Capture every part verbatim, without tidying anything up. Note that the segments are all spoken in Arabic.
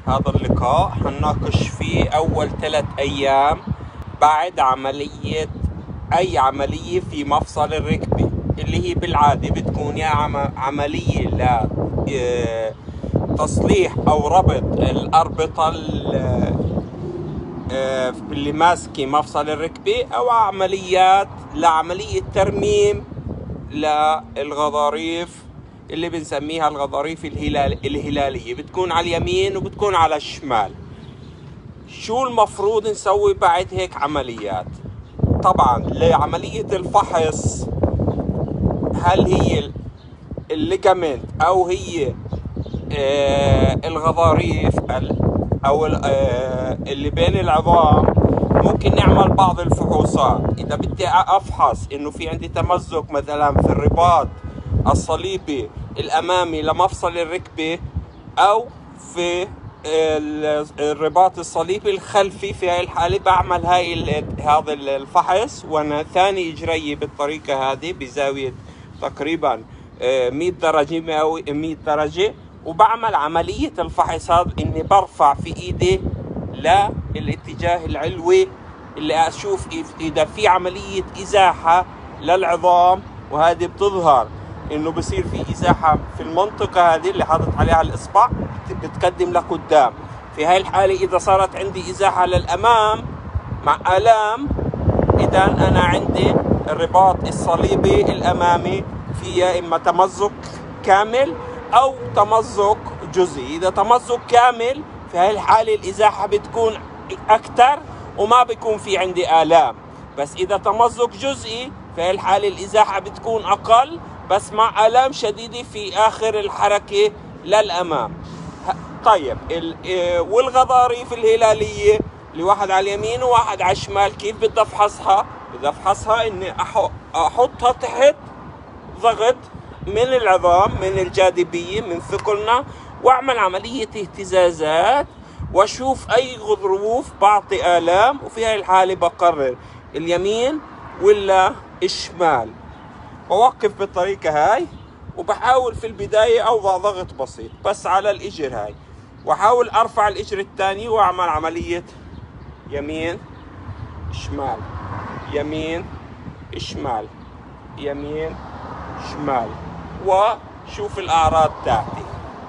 هذا اللقاء حنناقش فيه أول ثلاث أيام بعد عملية أي عملية في مفصل الركبة، اللي هي بالعادة بتكون يا عملية لتصليح أو ربط الأربطة اللي ماسكة مفصل الركبة، أو عمليات لعملية ترميم للغضاريف اللي بنسميها الغضاريف الهلال الهلالية، بتكون على اليمين وبتكون على الشمال. شو المفروض نسوي بعد هيك عمليات؟ طبعا لعملية الفحص هل هي الليجامنت او هي آه الغضاريف او آه اللي بين العظام، ممكن نعمل بعض الفحوصات. اذا بدي افحص انه في عندي تمزق مثلا في الرباط الصليبي الامامي لمفصل الركبة او في الرباط الصليبي الخلفي، في هاي الحالة بعمل هاي هذا الفحص وانا ثاني اجري بالطريقة هذه بزاوية تقريبا مئة درجة مئة درجة، وبعمل عملية الفحص هذا اني برفع في ايدي للاتجاه العلوي اللي اشوف اذا في عملية ازاحة للعظام، وهذه بتظهر انه بصير في ازاحة في المنطقة هذه اللي حاطط عليها الاصبع، بتقدم لقدام. في هاي الحالة اذا صارت عندي ازاحة للامام مع الام، اذا انا عندي الرباط الصليبي الامامي في يا اما تمزق كامل او تمزق جزئي. اذا تمزق كامل في هاي الحالة الازاحة بتكون اكثر وما بيكون في عندي الام، بس اذا تمزق جزئي في هاي الحالة الازاحة بتكون اقل بس مع الام شديدة في اخر الحركة للامام. طيب والغضاريف الهلالية اللي واحد على اليمين وواحد على الشمال، كيف بدي افحصها؟ بدي افحصها اني احطها تحت ضغط من العظام، من الجاذبية، من ثقلنا، واعمل عملية اهتزازات واشوف اي غضروف بعطي الام، وفي هاي الحالة بقرر اليمين ولا الشمال. بوقف بالطريقة هاي وبحاول في البداية اوضع ضغط بسيط بس على الاجر هاي، واحاول ارفع الاجر الثاني واعمل عملية يمين شمال يمين شمال يمين شمال، وشوف الاعراض تاعتي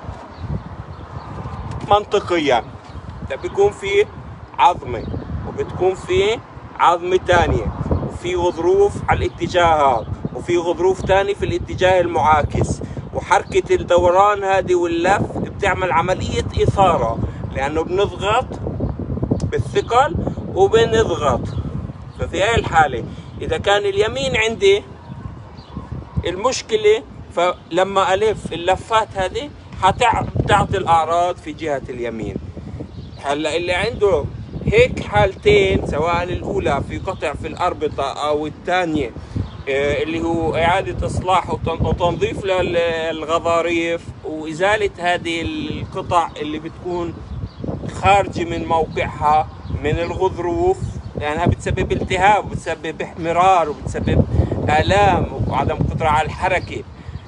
منطقيا. بيكون في عظمة وبتكون في عظمة تانية وفي غضروف على الاتجاهات وفي غضروف تاني في الاتجاه المعاكس، وحركة الدوران هذه واللف بتعمل عملية إثارة، لأنه بنضغط بالثقل وبنضغط. ففي هاي الحالة إذا كان اليمين عندي المشكلة، فلما ألف اللفات هذه حتعطي الأعراض في جهة اليمين. هلا اللي عنده هيك حالتين، سواء الأولى في قطع في الأربطة أو الثانية اللي هو إعادة إصلاح وتنظيف للغضاريف وإزالة هذه القطع اللي بتكون خارجة من موقعها من الغضروف، لأنها يعني بتسبب التهاب وبتسبب احمرار وبتسبب آلام وعدم قدرة على الحركة،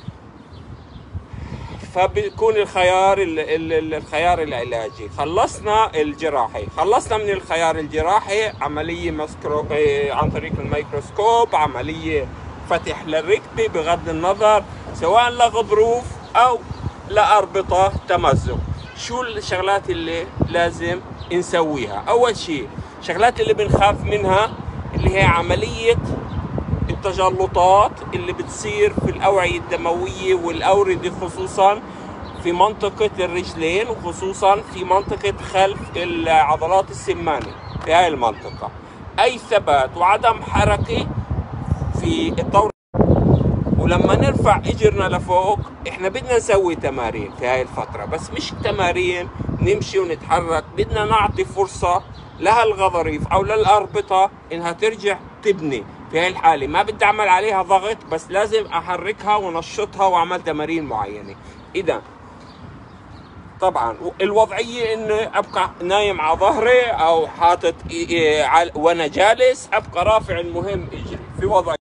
فبيكون الخيار الخيار العلاجي. خلصنا الجراحي، خلصنا من الخيار الجراحي عملية مسكرو عن طريق الميكروسكوب، عملية فتح للركبة بغض النظر سواء لغضروف أو لأربطة تمزق. شو الشغلات اللي لازم نسويها؟ أول شيء الشغلات اللي بنخاف منها اللي هي عملية التجلطات اللي بتصير في الأوعية الدموية والأوردة، خصوصا في منطقة الرجلين وخصوصا في منطقة خلف العضلات السمانة. في هاي المنطقة أي ثبات وعدم حركة في الدورة، ولما نرفع اجرنا لفوق احنا بدنا نسوي تمارين في هاي الفترة، بس مش تمارين نمشي ونتحرك، بدنا نعطي فرصة لها الغضاريف او للأربطة انها ترجع تبني. في هاي الحالة ما بدي اعمل عليها ضغط، بس لازم احركها ونشطها واعمل تمارين معينة. اذا طبعا الوضعية اني ابقى نايم على ظهري او حاطط وانا جالس، ابقى رافع المهم اجري في وضعية.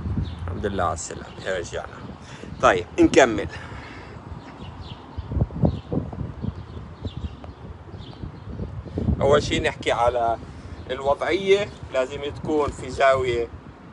الحمد لله على السلامة، رجعنا. طيب نكمل. أول شيء نحكي على الوضعية، لازم تكون في زاوية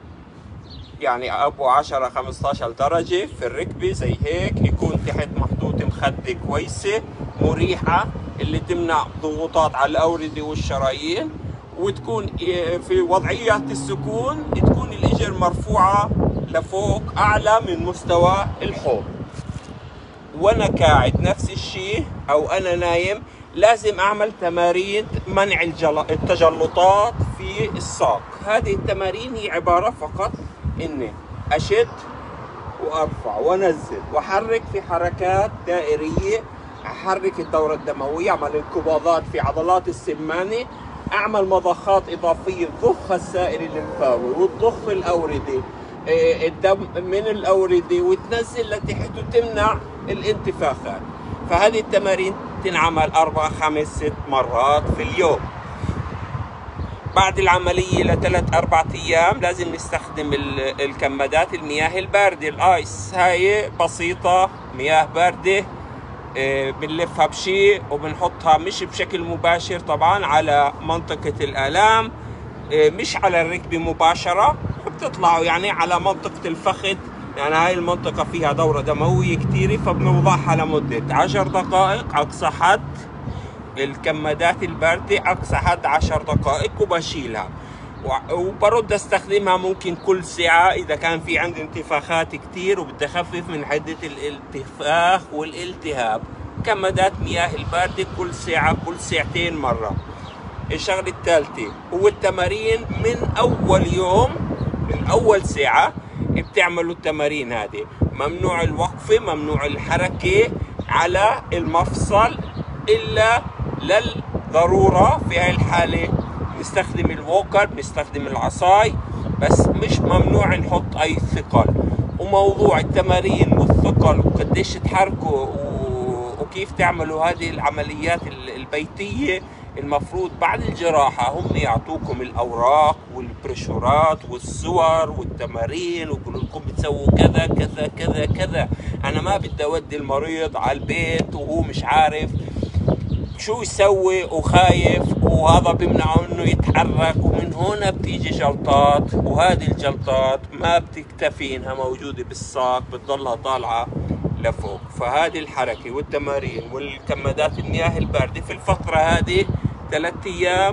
يعني أبو عشرة خمسة عشر درجة في الركبة زي هيك، يكون تحت محطوط مخدة كويسة مريحة اللي تمنع ضغوطات على الأوردة والشرايين، وتكون في وضعية السكون تكون الإجر مرفوعة لفوق أعلى من مستوى الحوض. وأنا قاعد نفس الشيء أو أنا نايم لازم أعمل تمارين منع التجلطات في الساق. هذه التمارين هي عبارة فقط إني أشد وأرفع وأنزل وأحرك في حركات دائرية، أحرك الدورة الدموية، أعمل انقباضات في عضلات السمانة، أعمل مضخات إضافية تضخ السائل الليمفاوي وتضخ الأوردة الدم من الأوردة وتنزل لتحت وتمنع الانتفاخات. فهذه التمارين تنعمل أربع خمس ست مرات في اليوم. بعد العملية لثلاث أربع أيام لازم نستخدم الكمادات المياه الباردة الآيس. هاي بسيطة، مياه باردة بنلفها بشيء وبنحطها مش بشكل مباشر طبعا على منطقة الآلام، مش على الركبة مباشرة، بتطلعوا يعني على منطقة الفخذ، يعني هاي المنطقة فيها دورة دموية كتيرة، فبنوضعها لمدة عشر دقائق أقصى حد. الكمادات الباردة أقصى حد عشر دقائق وبشيلها وبرد استخدمها ممكن كل ساعة إذا كان في عندي انتفاخات كتير وبدي أخفف من حدة الانتفاخ والالتهاب. كمادات مياه الباردة كل ساعة كل ساعتين مرة. الشغلة الثالثة هو التمارين من أول يوم، من أول ساعة بتعملوا التمارين هذه. ممنوع الوقفة، ممنوع الحركة على المفصل إلا للضرورة. في هاي الحالة نستخدم الووكر، نستخدم العصاي، بس مش ممنوع نحط أي ثقل. وموضوع التمارين والثقل وقديش تحركوا وكيف تعملوا هذه العمليات البيتية، المفروض بعد الجراحة هم يعطوكم الأوراق والبريشورات والصور والتمارين ويقولوا لكم بتسووا كذا كذا كذا كذا. أنا ما بدي أودي المريض على البيت وهو مش عارف شو يسوي وخايف، وهذا بيمنعه انه يتحرك، ومن هنا بتيجي جلطات، وهذه الجلطات ما بتكتفي انها موجودة بالساق، بتضلها طالعة لفوق. فهذه الحركة والتمارين والكمادات المياه الباردة في الفترة هذه ثلاث ايام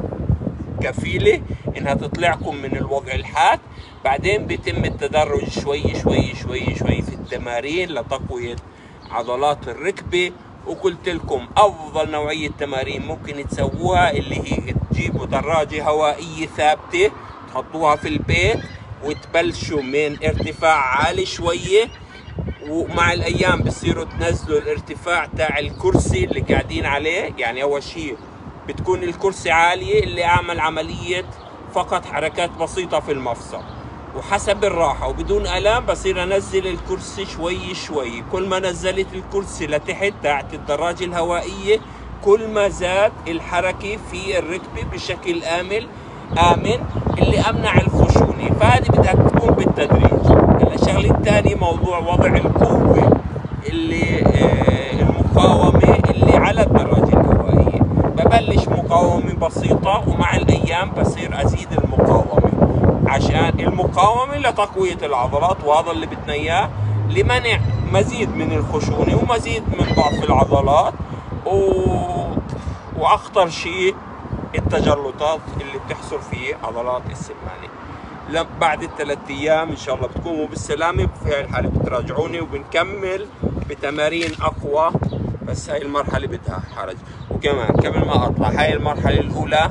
كفيلة انها تطلعكم من الوضع الحاد. بعدين بيتم التدرج شوي شوي شوي شوي في التمارين لتقوية عضلات الركبة. وقلت لكم افضل نوعية تمارين ممكن تسووها اللي هي تجيبوا دراجة هوائية ثابتة تحطوها في البيت وتبلشوا من ارتفاع عالي شوية، ومع الايام بتصيروا تنزلوا الارتفاع تاع الكرسي اللي قاعدين عليه. يعني اول شيء بتكون الكرسي عالية اللي اعمل عملية فقط حركات بسيطة في المفصل، وحسب الراحة وبدون ألام بصير أنزل الكرسي شوي شوي. كل ما نزلت الكرسي لتحت تحت الدراجة الهوائية كل ما زاد الحركة في الركبة بشكل آمن آمن اللي أمنع الخشونة. فهذه بدها تكون بالتدريج. الشغلة الثانية موضوع وضع القوة اللي آه المقاومة اللي على الدراجة الهوائية. ببلش مقاومة بسيطة ومع الأيام بصير أزيد المقاومة عشان المقاومة لتقوية العضلات، وهذا اللي بدنا اياه لمنع مزيد من الخشونة ومزيد من ضعف العضلات، و... واخطر شيء التجلطات اللي بتحصل في عضلات السمانة. بعد الثلاث ايام ان شاء الله بتقوموا بالسلامة. في هاي الحالة بتراجعوني وبنكمل بتمارين اقوى، بس هاي المرحلة بدها حرج. وكمان قبل ما اطلع، هاي المرحلة الاولى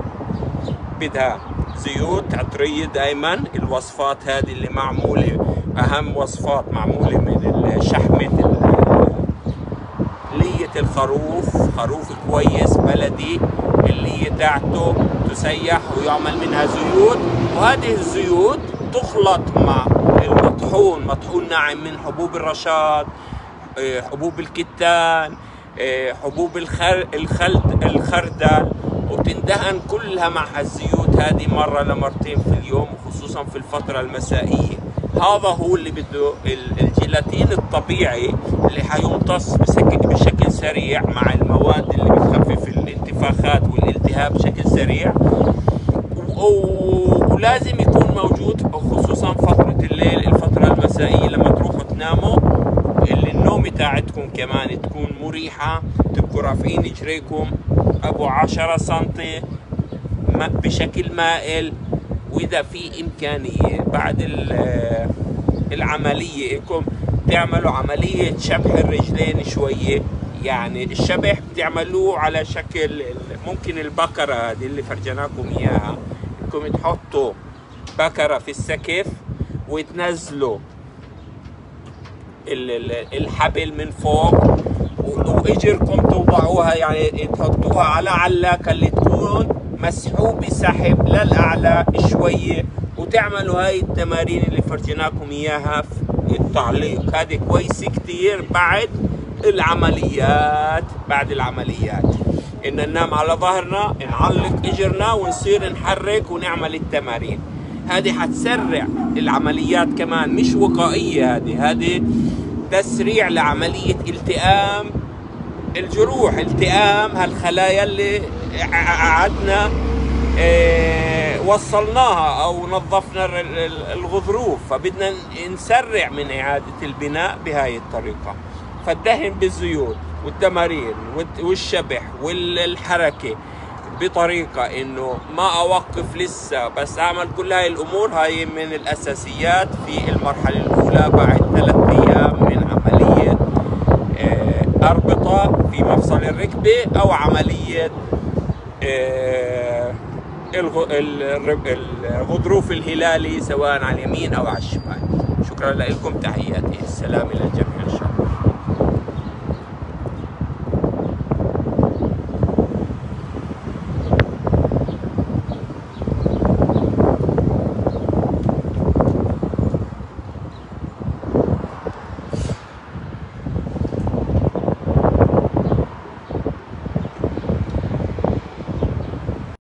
بدها زيوت عطرية دائما. الوصفات هذه اللي معمولة، أهم وصفات معمولة من شحمة لية الخروف، خروف كويس بلدي اللي تاعته تسيح ويعمل منها زيوت. وهذه الزيوت تخلط مع المطحون، مطحون ناعم من حبوب الرشاد، حبوب الكتان، حبوب الخر... الخلد الخردل، وتندهن كلها مع الزيوت هذه مرة لمرتين في اليوم، وخصوصا في الفترة المسائية. هذا هو اللي بده الجيلاتين الطبيعي اللي حيمتص بشكل سريع مع المواد اللي بتخفف الانتفاخ الانتفاخات والالتهاب بشكل سريع، ولازم يكون موجود خصوصا فترة الليل، الفترة المسائية لما تروحوا تناموا، اللي النوم تاعتكم كمان تكون مريحة، تبقوا رافعين رجليكم ابو عشرة سنتي بشكل مائل. واذا في امكانية بعد العملية انكم تعملوا عملية شبح الرجلين شوية، يعني الشبح بتعملوه على شكل ممكن البكرة هذه اللي فرجناكم اياها، انكم تحطوا بكرة في السقف وتنزلوا الحبل من فوق، واجركم توضعوها يعني تحطوها على علاقة اللي تكون مسحوبة سحب للأعلى شوية، وتعملوا هاي التمارين اللي فرجناكم اياها في التعليق. هذه كويسة كتير بعد العمليات. بعد العمليات ان ننام على ظهرنا، نعلق اجرنا ونصير نحرك ونعمل التمارين. هذه حتسرع العمليات كمان، مش وقائية، هذه هذه تسريع لعملية التئام الجروح، التئام هالخلايا اللي قعدنا اه وصلناها او نظفنا الغضروف، فبدنا نسرع من اعادة البناء بهاي الطريقة. فالدهن بالزيوت والتمارين والشبح والحركة بطريقة انه ما اوقف لسه، بس اعمل كل هاي الامور. هاي من الاساسيات في المرحلة الاولى بعد ثلاث ايام من عملية اربطة في مفصل الركبة او عملية الغضروف الهلالي سواء على اليمين او على الشمال. شكرا لكم، تحياتي، السلام الى الجميع.